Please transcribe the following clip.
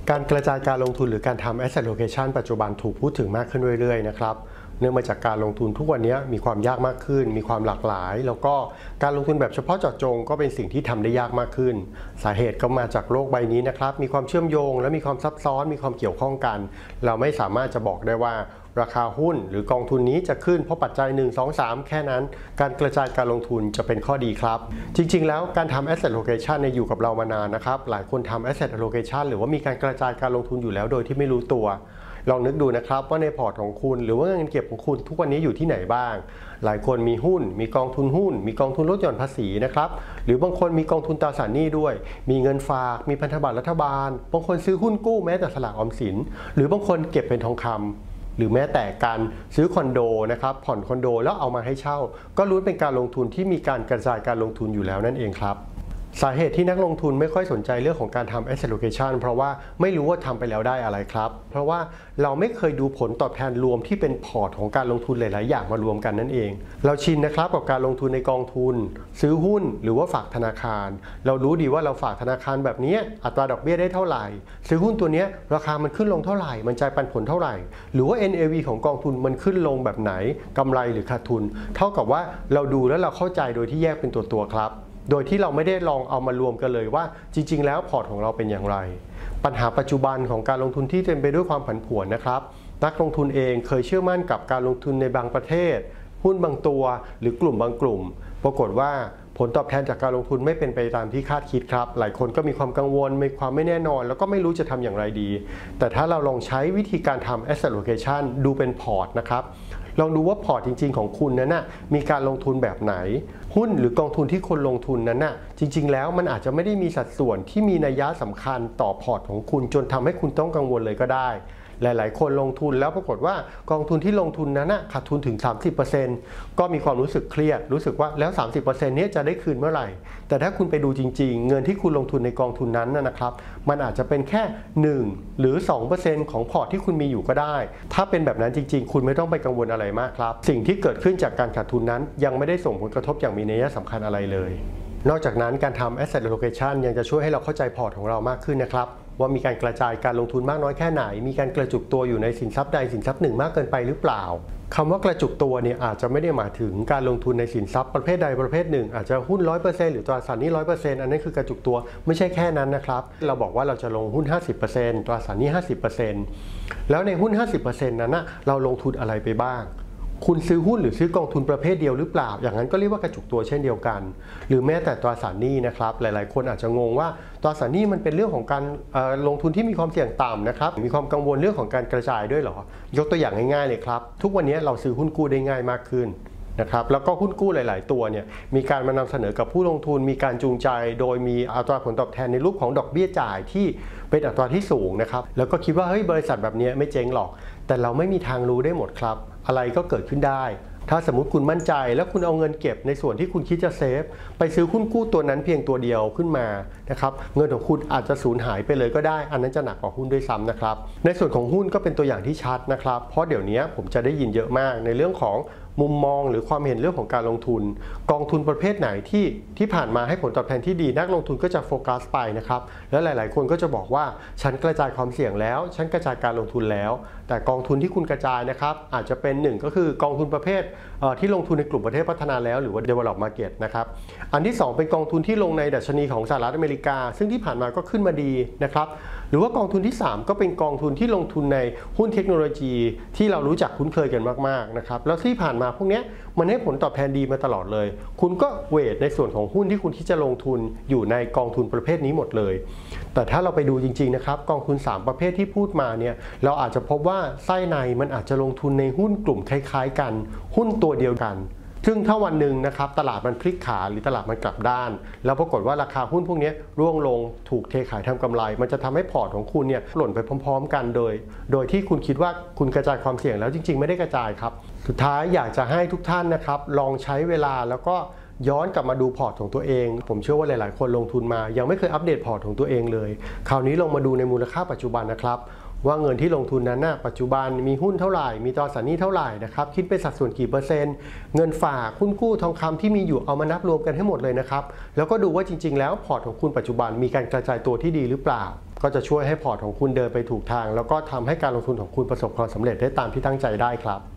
การกระจายการลงทุนหรือการทำ asset allocation ปัจจุบันถูกพูดถึงมากขึ้นเรื่อยๆนะครับเนื่องมาจากการลงทุนทุกวันนี้มีความยากมากขึ้นมีความหลากหลายแล้วก็การลงทุนแบบเฉพาะเจาะจงก็เป็นสิ่งที่ทำได้ยากมากขึ้นสาเหตุก็มาจากโลกใบนี้นะครับมีความเชื่อมโยงและมีความซับซ้อนมีความเกี่ยวข้องกันเราไม่สามารถจะบอกได้ว่าราคาหุ้นหรือกองทุนนี้จะขึ้นเพราะปัจจัย1 2 3แค่นั้นการกระจายการลงทุนจะเป็นข้อดีครับจริงๆแล้วการทำ asset allocation อยู่กับเรามานานนะครับหลายคนทำ asset allocation หรือว่ามีการกระจายการลงทุนอยู่แล้วโดยที่ไม่รู้ตัวลองนึกดูนะครับว่าในพอร์ตของคุณหรือว่าเงินเก็บของคุณทุกวันนี้อยู่ที่ไหนบ้างหลายคนมีหุ้นมีกองทุนหุ้นมีกองทุนลดหย่อนภาษีนะครับหรือบางคนมีกองทุนตราสารหนี้ด้วยมีเงินฝากมีพันธบัตรรัฐบาลบางคนซื้อหุ้นกู้แม้แต่สลากออมสินหรือบางคนเก็บเป็นทองคำหรือแม้แต่การซื้อคอนโดนะครับผ่อนคอนโดแล้วเอามาให้เช่าก็ล้วนเป็นการลงทุนที่มีการกระจายการลงทุนอยู่แล้วนั่นเองครับสาเหตุที่นักลงทุนไม่ค่อยสนใจเรื่องของการทำ asset allocation เพราะว่าไม่รู้ว่าทำไปแล้วได้อะไรครับเพราะว่าเราไม่เคยดูผลตอบแทนรวมที่เป็นพอร์ตของการลงทุนหลายๆอย่างมารวมกันนั่นเองเราชินนะครับกับการลงทุนในกองทุนซื้อหุ้นหรือว่าฝากธนาคารเรารู้ดีว่าเราฝากธนาคารแบบนี้อัตราดอกเบี้ยได้เท่าไหร่ซื้อหุ้นตัวนี้ราคามันขึ้นลงเท่าไหร่มันจ่ายปันผลเท่าไหร่หรือว่า NAV ของกองทุนมันขึ้นลงแบบไหนกำไรหรือขาดทุนเท่ากับว่าเราดูแล้วเราเข้าใจโดยที่แยกเป็นตัวครับโดยที่เราไม่ได้ลองเอามารวมกันเลยว่าจริงๆแล้วพอร์ตของเราเป็นอย่างไรปัญหาปัจจุบันของการลงทุนที่เต็มไปด้วยความผันผวนนะครับนักลงทุนเองเคยเชื่อมั่นกับการลงทุนในบางประเทศหุ้นบางตัวหรือกลุ่มบางกลุ่มปรากฏว่าผลตอบแทนจากการลงทุนไม่เป็นไปตามที่คาดคิดครับหลายคนก็มีความกังวลมีความไม่แน่นอนแล้วก็ไม่รู้จะทำอย่างไรดีแต่ถ้าเราลองใช้วิธีการทำ asset allocation ดูเป็นพอร์ตนะครับลองดูว่าพอร์ตจริงๆของคุณนั้นมีการลงทุนแบบไหนหุ้นหรือกองทุนที่คนลงทุนนั้นจริงๆแล้วมันอาจจะไม่ได้มีสัดส่วนที่มีนัยสำคัญต่อพอร์ตของคุณจนทำให้คุณต้องกังวลเลยก็ได้หลายๆคนลงทุนแล้วปรากฏว่ากองทุนที่ลงทุนนั้นขาดทุนถึง 30% ก็มีความรู้สึกเครียดรู้สึกว่าแล้ว 30% นี้จะได้คืนเมื่อไหร่แต่ถ้าคุณไปดูจริงๆเงินที่คุณลงทุนในกองทุนนั้นนะครับมันอาจจะเป็นแค่1หรือ 2% ของพอร์ตที่คุณมีอยู่ก็ได้ถ้าเป็นแบบนั้นจริงๆคุณไม่ต้องไปกังวลอะไรมากครับสิ่งที่เกิดขึ้นจากการขาดทุนนั้นยังไม่ได้ส่งผลกระทบอย่างมีนัยสำคัญอะไรเลยนอกจากนั้นการทำ asset allocation ยังจะช่วยให้เราเข้าใจพอร์ตของเรามากขึ้นนะครับว่ามีการกระจายการลงทุนมากน้อยแค่ไหนมีการกระจุกตัวอยู่ในสินทรัพย์ใดสินทรัพย์หนึ่งมากเกินไปหรือเปล่าคำว่ากระจุกตัวเนี่ยอาจจะไม่ได้หมายถึงการลงทุนในสินทรัพย์ประเภทใดประเภทหนึ่งอาจจะหุ้น 100% หรือตราสารหนี้ 100% อันนั้นคือกระจุกตัวไม่ใช่แค่นั้นนะครับเราบอกว่าเราจะลงหุ้น 50% ตราสารหนี้ 50% แล้วในหุ้น 50% นั้นเราลงทุนอะไรไปบ้างคุณซื้อหุ้นหรือซื้อกองทุนประเภทเดียวหรือเปล่าอย่างนั้นก็เรียกว่ากระจุกตัวเช่นเดียวกันหรือแม้แต่ตราสารหนี้นะครับหลายๆคนอาจจะงงว่าตราสารหนี้มันเป็นเรื่องของการลงทุนที่มีความเสี่ยงต่ำนะครับมีความกังวลเรื่องของการกระจายด้วยเหรอยกตัวอย่างง่ายๆเลยครับทุกวันนี้เราซื้อหุ้นกู้ได้ง่ายมากขึ้นนะครับแล้วก็หุ้นกู้หลายๆตัวเนี่ยมีการมานำเสนอกับผู้ลงทุนมีการจูงใจโดยมีอัตราผลตอบแทนในรูปของดอกเบี้ยจ่ายที่เป็นอัตราที่สูงนะครับแล้วก็คิดว่าเฮ้ยบริษัทแบบนี้ไม่เจ๊งหรอกแต่เราไม่มีทางรู้ได้หมดครับอะไรก็เกิดขึ้นได้ถ้าสมมติคุณมั่นใจแล้วคุณเอาเงินเก็บในส่วนที่คุณคิดจะเซฟไปซื้อหุ้นกู้ตัวนั้นเพียงตัวเดียวขึ้นมานะครับเงินของคุณอาจจะสูญหายไปเลยก็ได้อันนั้นจะหนักกว่าหุ้นด้วยซ้ำนะครับในส่วนของหุ้นก็เป็นตัวอย่างที่ชัดนะครับเพราะเดี๋ยวนี้ผมจะได้ยินเยอะมากในเรื่องของมุมมองหรือความเห็นเรื่องของการลงทุนกองทุนประเภทไหนที่ผ่านมาให้ผลตอบแทนที่ดีนักลงทุนก็จะโฟกัสไปนะครับแล้วหลายๆคนก็จะบอกว่าฉันกระจายความเสี่ยงแล้วฉันกระจายการลงทุนแล้วแต่กองทุนที่คุณกระจายนะครับอาจจะเป็น1ก็คือกองทุนประเภทที่ลงทุนในกลุ่มประเทศพัฒนาแล้วหรือว่า develop market นะครับอันที่2เป็นกองทุนที่ลงในดัชนีของสหรัฐอเมริกาซึ่งที่ผ่านมาก็ขึ้นมาดีนะครับหรือว่ากองทุนที่3ก็เป็นกองทุนที่ลงทุนในหุ้นเทคโนโลยีที่เรารู้จักคุ้นเคยกันมากๆนะครับแล้วที่ผ่านมาพวกนี้มันให้ผลตอบแทนดีมาตลอดเลยคุณก็เวทในส่วนของหุ้นที่คุณที่จะลงทุนอยู่ในกองทุนประเภทนี้หมดเลยแต่ถ้าเราไปดูจริงๆนะครับกองทุน3ประเภทที่พูดมาเนี่ยเราอาจจะพบว่าไส้ในมันอาจจะลงทุนในหุ้นกลุ่มคล้ายๆกันหุ้นตัวเดียวกันซึ่งถ้าวันหนึ่งนะครับตลาดมันพลิกขาหรือตลาดมันกลับด้านแล้วปรากฏว่าราคาหุ้นพวกนี้ร่วงลงถูกเทขายทำกำไรมันจะทำให้พอร์ตของคุณเนี่ยหล่นไปพร้อมๆกันโดยที่คุณคิดว่าคุณกระจายความเสี่ยงแล้วจริงๆไม่ได้กระจายครับสุดท้ายอยากจะให้ทุกท่านนะครับลองใช้เวลาแล้วก็ย้อนกลับมาดูพอร์ตของตัวเองผมเชื่อว่าหลายๆคนลงทุนมายังไม่เคยอัปเดตพอร์ตของตัวเองเลยคราวนี้ลองมาดูในมูลค่าปัจจุบันนะครับว่าเงินที่ลงทุนนั้นปัจจุบันมีหุ้นเท่าไหร่มีตราสารหนี้เท่าไหร่นะครับคิดเป็นสัดส่วนกี่เปอร์เซ็นต์เงินฝากหุ้นกู้ทองคำที่มีอยู่เอามานับรวมกันให้หมดเลยนะครับแล้วก็ดูว่าจริงๆแล้วพอร์ตของคุณปัจจุบันมีการกระจายตัวที่ดีหรือเปล่าก็จะช่วยให้พอร์ตของคุณเดินไปถูกทางแล้วก็ทำให้การลงทุนของคุณประสบความสำเร็จได้ตามที่ตั้งใจได้ครับ